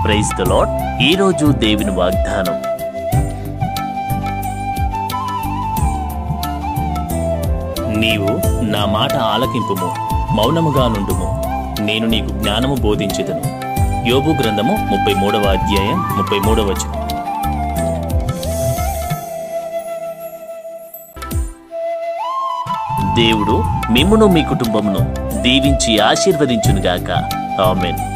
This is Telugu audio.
Praise the lord. ఈ రోజు దేవుని వాగ్దానం, నీవు నా మాట ఆలకింపుము, మౌనముగా నుండుము, నేను నీకు జ్ఞానము బోధించెదను. యోబు గ్రంథము 33వ అధ్యాయం 33వ వచనం. దేవుడు మిమ్మును మీ కుటుంబమును దీవించి ఆశీర్వదించునుగాక. ఆమేన్.